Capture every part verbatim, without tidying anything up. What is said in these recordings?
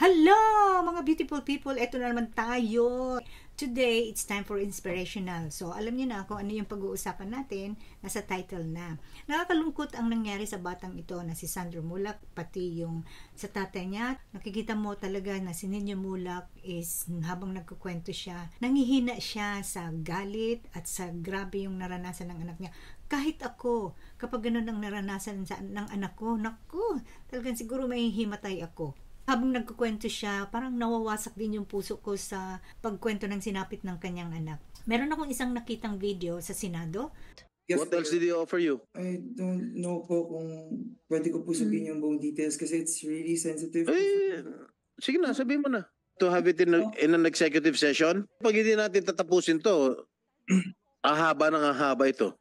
Hello mga beautiful people, eto na naman tayo. Today, it's time for inspirational. So, alam niyo na kung ano yung pag-uusapan natin, nasa title na. Nakakalungkot ang nangyari sa batang ito na si Sandro Mulak, pati yung sa tatay niya. Nakikita mo talaga na si Nino Mulak is habang nagkukwento siya, nangihina siya sa galit at sa grabe yung naranasan ng anak niya. Kahit ako, kapag ganun ang naranasan sa, ng anak ko, naku, talagang siguro may himatay ako. Habang nagkukwento siya, parang nawawasak din yung puso ko sa pagkwento ng sinapit ng kanyang anak. Meron akong isang nakitang video sa Senado. Yes, What else did he offer you? I don't know po kung pwede ko po sabihin hmm. yung buong details kasi it's really sensitive. Eh, sige na, sabihin mo na. To have it in, a, in an executive session? Pag hindi natin tatapusin to, ahaba ng ahaba ito.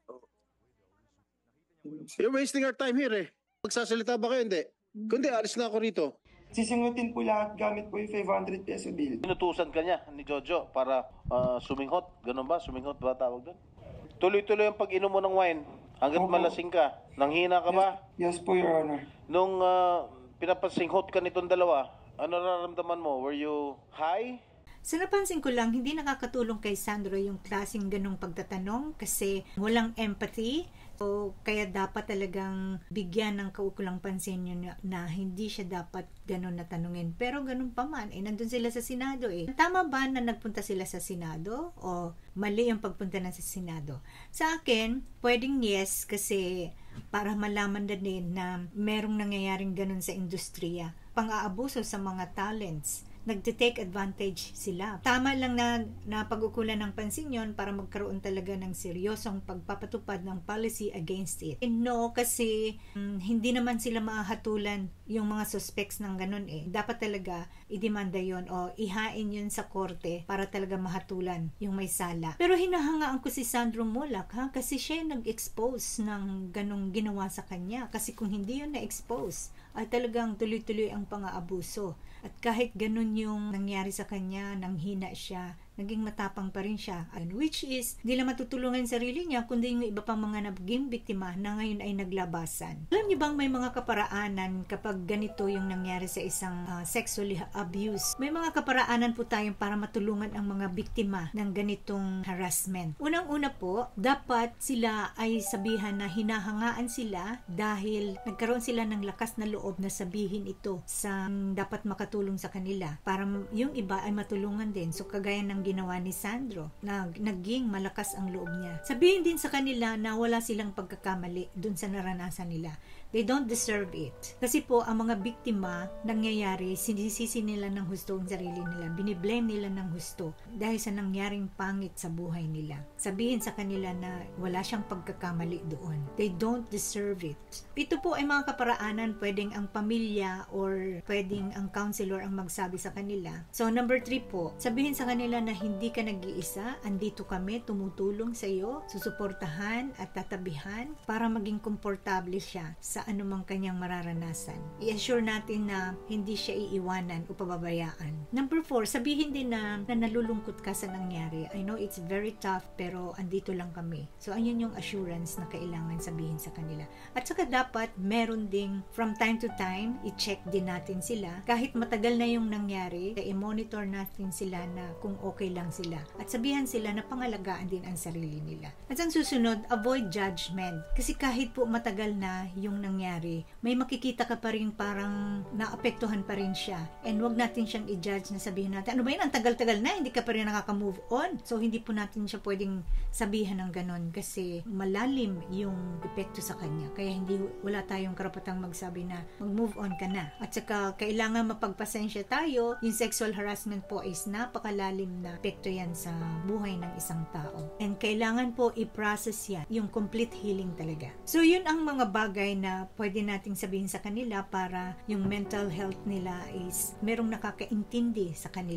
You're wasting our time here eh. Magsasalita ba kayo? Hindi. Kundi, alis na ako rito. Sisingutin po lahat gamit po yung five hundred peso bill. Inutusan ka niya ni Jojo para uh, suminghot. Ganun ba? Suminghot ba tawag doon? Tuloy-tuloy ang pag-inom mo ng wine. Hanggat okay. Malasing ka. Nanghina ka ba? Yes, yes po, Your Honor. Nung uh, pinapasinghot ka nitong dalawa, ano nararamdaman mo? Were you high? Sa napansin ko lang, hindi nakakatulong kay Sandro yung klaseng ganong pagtatanong kasi walang empathy. So, kaya dapat talagang bigyan ng kaukulang pansin yun na, na hindi siya dapat ganon na tanungin. Pero ganun pa man, eh, nandun sila sa Senado eh. Tama ba na nagpunta sila sa Senado o mali yung pagpunta na sa Senado? Sa akin, pwedeng yes kasi para malaman na din na merong nangyayaring ganun sa industriya. Pang-aabuso sa mga talents. Nagte-take advantage sila. Tama lang na, na pag-ukulan ng pansin yon para magkaroon talaga ng seryosong pagpapatupad ng policy against it. And no, kasi um, hindi naman sila mahatulan yung mga suspects ng ganun eh. Dapat talaga idemanda yon o ihain yun sa korte para talaga mahatulan yung may sala. Pero hinahangaan ko si Sandro Mulak ha, kasi siya yung nag-expose ng ganung ginawa sa kanya. Kasi kung hindi yun na-expose, ay talagang tuloy-tuloy ang pang-aabuso. At kahit ganun yung nangyari sa kanya, nanghina siya, naging matapang pa rin siya. And which is, hindi lang matutulungan yung sarili niya, kundi yung iba pang mga naging biktima na ngayon ay naglabasan. Alam niyo bang may mga kaparaanan kapag ganito yung nangyari sa isang uh, sexual abuse? May mga kaparaanan po tayong para matulungan ang mga biktima ng ganitong harassment. Unang-una po, dapat sila ay sabihan na hinahangaan sila dahil nagkaroon sila ng lakas na loob na sabihin ito sa dapat makatulong sa kanila para yung iba ay matulungan din. So kagaya ng ginawa ni Sandro na naging malakas ang loob niya. Sabihin din sa kanila na wala silang pagkakamali dun sa naranasan nila. They don't deserve it. Kasi po, ang mga biktima, nangyayari, sinisisi nila ng husto ang sarili nila. Biniblame nila ng husto dahil sa nangyaring pangit sa buhay nila. Sabihin sa kanila na wala siyang pagkakamali doon. They don't deserve it. Ito po ay mga kaparaanan, pwedeng ang pamilya or pwedeng ang counselor ang magsabi sa kanila. So, number three po, sabihin sa kanila na hindi ka nag-iisa, andito kami, tumutulong sa iyo, susuportahan at tatabihan para maging komportable siya sa anumang kanyang mararanasan. I-assure natin na hindi siya iiwanan o pababayaan. Number four, sabihin din na, na nalulungkot ka sa nangyari. I know it's very tough pero andito lang kami. So ayun yung assurance na kailangan sabihin sa kanila. At saka dapat meron ding from time to time, i-check din natin sila. Kahit matagal na yung nangyari, i-monitor natin sila na kung okay lang sila. At sabihan sila na pangalagaan din ang sarili nila. At ang susunod, avoid judgment. Kasi kahit po matagal na yung nangyari, may makikita ka pa rin parang naapektuhan pa rin siya. And wag natin siyang i-judge na sabihin natin, ano ba yun, ang tagal-tagal na, hindi ka pa rin nakaka-move on. So, hindi po natin siya pwedeng sabihan ng ganon kasi malalim yung epekto sa kanya. Kaya hindi, wala tayong karapatang magsabi na mag-move on ka na. At saka, kailangan mapagpasensya tayo. Yung sexual harassment po is napakalalim na epekto yan sa buhay ng isang tao. And kailangan po i-process yan, yung complete healing talaga. So, yun ang mga bagay na pwede nating sabihin sa kanila para yung mental health nila is merong nakakaintindi sa kanila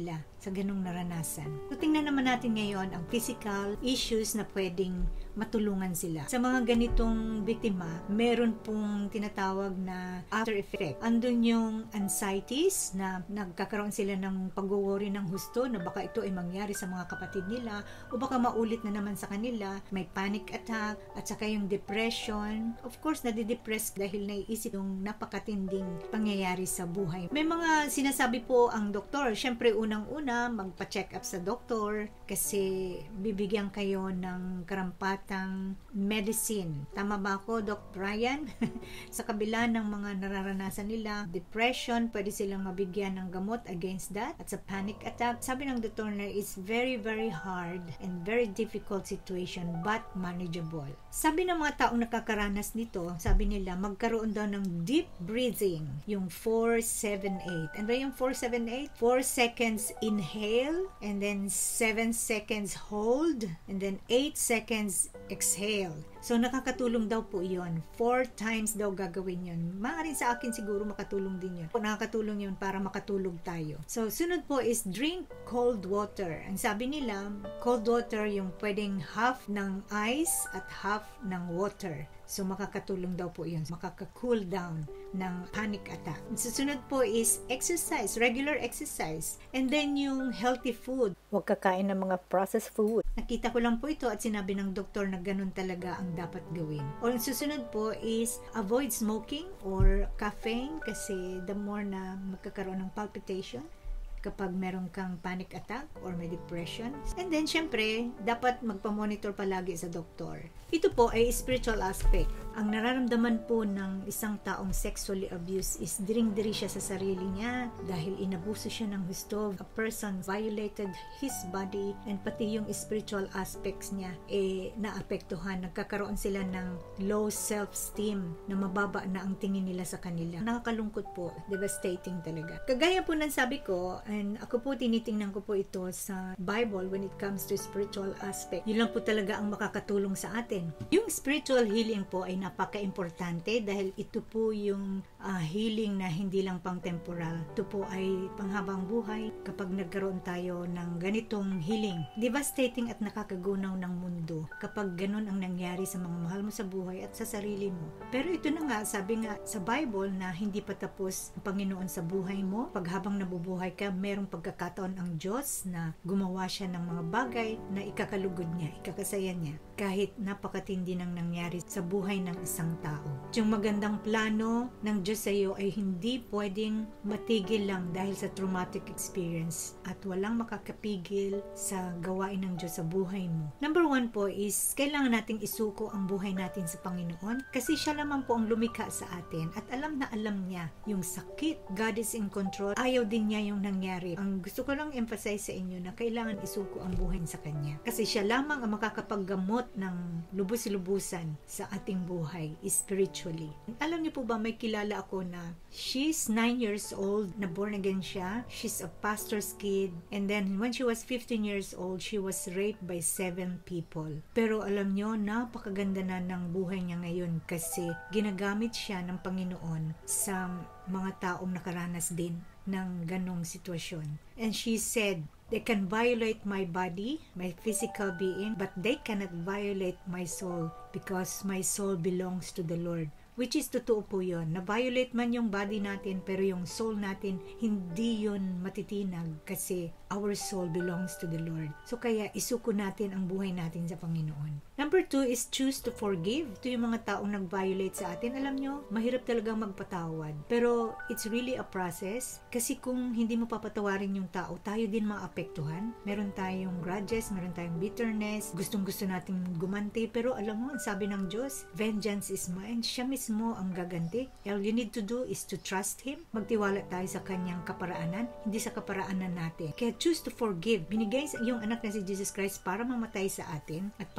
sa ganong naranasan. So, tingnan naman natin ngayon ang physical issues na pwedeng matulungan sila. Sa mga ganitong biktima, meron pong tinatawag na after effect. Andun yung anxieties na nagkakaroon sila ng pag-worry ng husto na baka ito ay mangyari sa mga kapatid nila o baka maulit na naman sa kanila. May panic attack at saka yung depression. Of course, nadidepress dahil naiisip yung napakatinding pangyayari sa buhay. May mga sinasabi po ang doktor. Siyempre, unang-una, magpa-check up sa doktor kasi bibigyan kayo ng karampatang medicine. Tama ba ako, Doc Brian? Sa kabila ng mga nararanasan nila, depression, pwede silang mabigyan ng gamot against that. At sa panic attack, sabi ng doktor na it's very, very hard and very difficult situation but manageable. Sabi ng mga taong nakakaranas nito, sabi nila, magkaroon daw ng deep breathing, yung four seven eight. Ano ba yung four seven eight? four seconds inhale, and then seven seconds hold, and then eight seconds exhale. So, nakakatulong daw po yon. Four times daw gagawin yon. Maaaring sa akin siguro makatulong din yun. Nakakatulong yun para makatulog tayo. So, sunod po is drink cold water. Ang sabi nila, cold water yung pwedeng half ng ice at half ng water. So, makakatulong daw po yun. Makaka-cool down ng panic attack. Susunod po is exercise, regular exercise. And then yung healthy food. Huwag kakain ng mga processed food. Nakita ko lang po ito at sinabi ng doktor na ganun talaga ang dapat gawin. O ang susunod po is avoid smoking or caffeine kasi the more na magkakaroon ng palpitation kapag meron kang panic attack or may depression. And then, syempre, dapat magpa-monitor palagi sa doktor. Ito po ay spiritual aspect. Ang nararamdaman po ng isang taong sexually abused is diring-diri siya sa sarili niya dahil inabuso siya ng gusto. A person violated his body and pati yung spiritual aspects niya eh naapektuhan. Nagkakaroon sila ng low self-esteem na mababa na ang tingin nila sa kanila. Nakakalungkot po. Devastating talaga. Kagaya po ng sabi ko, and ako po tinitingnan ko po ito sa Bible when it comes to spiritual aspect. Yun lang po talaga ang makakatulong sa atin. Yung spiritual healing po ay napaka-importante dahil ito po yung uh, healing na hindi lang pang temporal. Ito po ay panghabang buhay kapag nagkaroon tayo ng ganitong healing. Devastating at nakakagunaw ng mundo kapag ganun ang nangyari sa mga mahal mo sa buhay at sa sarili mo. Pero ito na nga, sabi nga sa Bible na hindi pa tapos ang Panginoon sa buhay mo. Pag habang nabubuhay ka, merong pagkakataon ang Diyos na gumawa siya ng mga bagay na ikakalugod niya, ikakasaya niya kahit napakatindi nang nangyari sa buhay ng isang tao. Yung magandang plano ng Diyos sa iyo ay hindi pwedeng matigil lang dahil sa traumatic experience at walang makakapigil sa gawain ng Diyos sa buhay mo. Number one po is kailangan nating isuko ang buhay natin sa Panginoon kasi siya lamang po ang lumikha sa atin at alam na alam niya yung sakit. God is in control. Ayaw din niya yung nangyari. Ang gusto ko lang emphasize sa inyo na kailangan isuko ang buhay sa Kanya kasi siya lamang ang makakapaggamot ng lubos-lubusan sa ating buhay spiritually. Alam niyo po ba, may kilala ako na she's nine years old, na born again siya. She's a pastor's kid. And then when she was fifteen years old, she was raped by seven people. Pero alam niyo, napakaganda na ng buhay niya ngayon kasi ginagamit siya ng Panginoon sa mga taong nakaranas din ng ganong sitwasyon. And she said, they can violate my body, my physical being, but they cannot violate my soul because my soul belongs to the Lord. Which is totoo po yun. Na-violate man yung body natin, pero yung soul natin, hindi yun matitinag kasi our soul belongs to the Lord. So kaya isuko natin ang buhay natin sa Panginoon. Number two is choose to forgive. Ito yung mga taong nag-violate sa atin. Alam nyo, mahirap talagang magpatawad. Pero it's really a process kasi kung hindi mo papatawarin yung tao, tayo din maapektuhan. Meron tayong grudges, meron tayong bitterness, gustong-gusto nating gumanti. Pero alam mo, ang sabi ng Diyos, vengeance is mine. Siya mismo ang gaganti. All you need to do is to trust Him. Magtiwala tayo sa Kanyang kaparaanan, hindi sa kaparaanan natin. Kaya choose to forgive. Binigay sa iyong anak na si Jesus Christ para mamatay sa atin at para mapatawad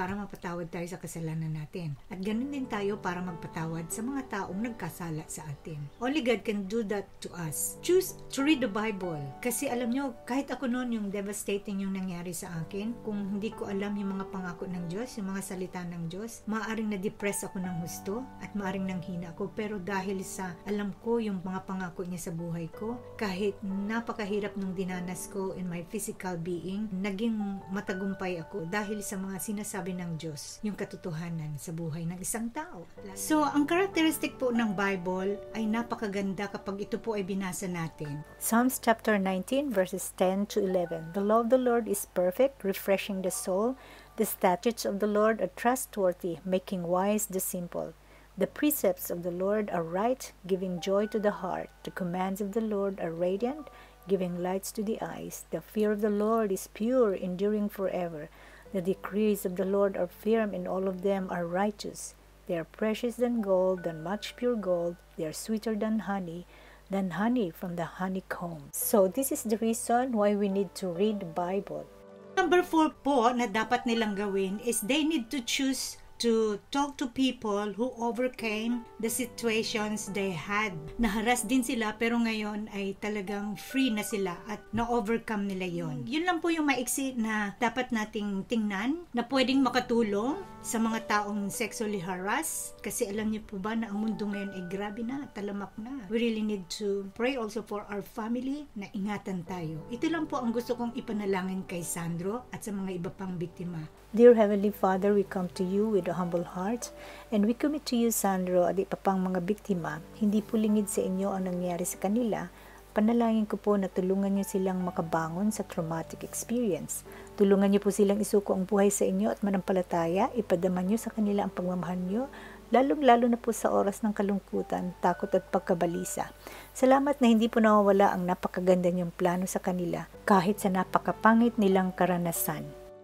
magpatawad tayo sa kasalanan natin. At ganun din tayo para magpatawad sa mga taong nagkasala sa atin. Only God can do that to us. Choose to read the Bible. Kasi alam nyo, kahit ako noon yung devastating yung nangyari sa akin, kung hindi ko alam yung mga pangako ng Diyos, yung mga salita ng Diyos, maaaring na-depress ako ng husto at maaaring nanghina ako. Pero dahil sa alam ko yung mga pangako niya sa buhay ko, kahit napakahirap nung dinanas ko in my physical being, naging matagumpay ako dahil sa mga sinasabi ng Diyos, yung katotohanan sa buhay ng isang tao. So, ang characteristic po ng Bible ay napakaganda kapag ito po ay binasa natin. Psalms chapter nineteen verses ten to eleven. The law of the Lord is perfect, refreshing the soul. The statutes of the Lord are trustworthy, making wise the simple. The precepts of the Lord are right, giving joy to the heart. The commands of the Lord are radiant, giving lights to the eyes. The fear of the Lord is pure, enduring forever. The decrees of the Lord are firm, and all of them are righteous. They are precious than gold, than much pure gold. They are sweeter than honey, than honey from the honeycomb. So this is the reason why we need to read the Bible. Number four po na dapat nilang gawin is they need to choose to talk to people who overcame the situations they had. Naharas din sila pero ngayon ay talagang free na sila at na-overcome nila yon. Yun lang po yung maiksi na dapat nating tingnan na pwedeng makatulong sa mga taong sexually harassed. Kasi alam niyo po ba na ang mundo ngayon ay grabe na, talamak na. We really need to pray also for our family na ingatan tayo. Ito lang po ang gusto kong ipanalangin kay Sandro at sa mga iba pang biktima. Dear Heavenly Father, we come to you with a humble heart and we commit to you, Sandro, at iba pang mga biktima. Hindi po lingid sa inyo ang nangyari sa kanila. Panalangin ko po na tulungan niyo silang makabangon sa traumatic experience. Tulungan niyo po silang isuko ang buhay sa inyo at manampalataya. Ipadama niyo sa kanila ang pagmamahal niyo, lalong-lalo na po sa oras ng kalungkutan, takot at pagkabalisa. Salamat na hindi po nawawala ang napakaganda niyong plano sa kanila kahit sa napakapangit nilang karanasan.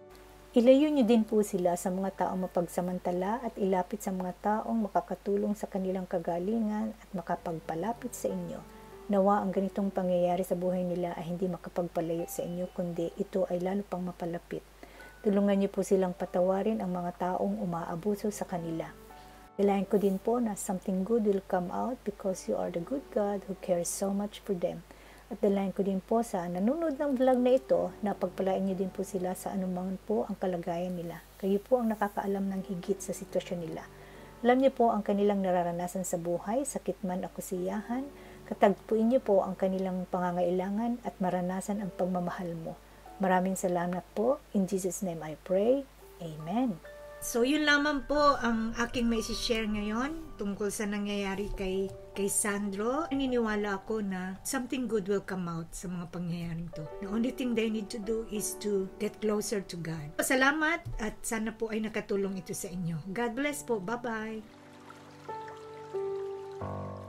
Ilayo niyo din po sila sa mga taong mapagsamantala at ilapit sa mga taong makakatulong sa kanilang kagalingan at makapagpalapit sa inyo. Nawa ang ganitong pangyayari sa buhay nila ay hindi makapagpalayo sa inyo, kundi ito ay lalo pang mapalapit. Tulungan niyo po silang patawarin ang mga taong umaabuso sa kanila. Dalayan ko din po na something good will come out because you are the good God who cares so much for them. At dalayan ko din po sa nanonood ng vlog na ito na pagpalain niyo din po sila sa anuman po ang kalagayan nila. Kayo po ang nakakaalam ng higit sa sitwasyon nila. Alam niyo po ang kanilang nararanasan sa buhay, sakit man o kasiyahan. Katagpuin niyo po ang kanilang pangangailangan at maranasan ang pagmamahal mo. Maraming salamat po. In Jesus' name I pray. Amen. So, yun lamang po ang aking may share ngayon tungkol sa nangyayari kay, kay Sandro. Naniniwala ako na something good will come out sa mga pangyayaring to. The only thing they need to do is to get closer to God. Salamat at sana po ay nakatulong ito sa inyo. God bless po. Bye-bye.